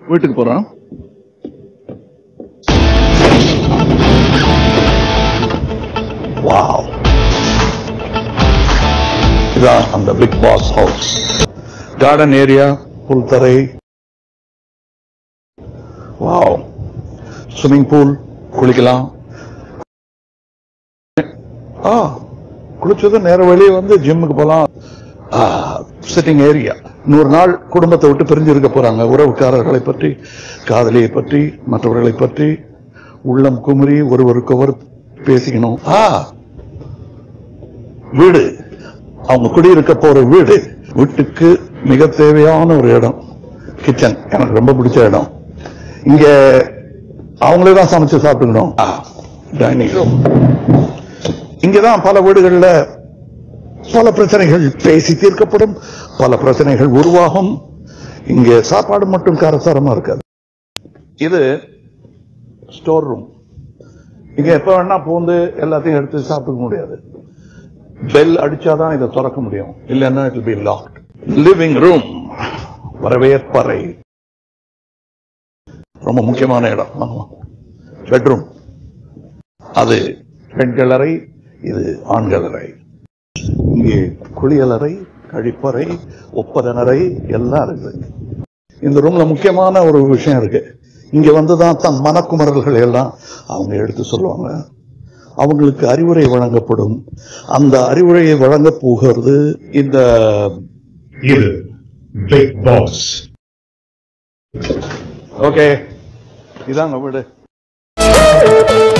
வீட்டுக்கு போறோம். வாவ், இதான் அந்த Bigg Boss house. Garden area, புல்தரை. வாவ், ஸ்விம்மிங் பூல், குளிக்கலாம். குளிச்சது நேர வெளியே வந்து ஜிம்முக்கு போலாம். Sitting area. 100 நாள் குடும்பத்தை விட்டு பிரிஞ்சு இருக்க போறாங்க. உறவுக்காரர்களை பற்றி, காதலியை பற்றி, மற்றவர்களை பற்றி உள்ளம் குமரி ஒருவருக்கொரு பேசிக்கணும். வீடு, அவங்க குடியிருக்க போற வீடு. வீட்டுக்கு மிக தேவையான ஒரு இடம் கிச்சன். எனக்கு ரொம்ப பிடிச்ச இடம். இங்க அவங்களே தான் சமைச்சு சாப்பிட்டுக்கணும். Dining room. இங்கதான் பல வீடுகள்ல பல பிரச்சனைகள் பேசி தீர்க்கப்படும், பல பிரச்சனைகள் உருவாகும். இங்க சாப்பாடு மட்டும் காரசாரமா இருக்காது. இது ஸ்டோர் ரூம். இங்க எப்ப வேணா பூந்து எல்லாத்தையும் எடுத்து சாப்பிட முடியாது. பெல் அடிச்சாதான் இதை திறக்க முடியும், இல்லைன்னா it will be locked. Living room, வரவேற்பறை, ரொம்ப முக்கியமான இடம். பெட்ரூம், அது பெண்கள் அறை, இது ஆண்கள் அறை. இங்கே குளியலறை, கழிப்பறை, ஒப்பதனறை எல்லாம் இருக்கு. இந்த ரூம்ல முக்கியமான ஒரு விஷயம் இருக்கு. இங்க வந்துதான் தன் மனக்குமரல்கள் எல்லாம் அவங்க எடுத்து சொல்லுவாங்க. அவங்களுக்கு அறிவுரை வழங்கப்படும். அந்த அறிவுரையை வழங்க போகிறது இந்த பிக் பாஸ். ஓகே, இதாங்க வீடு.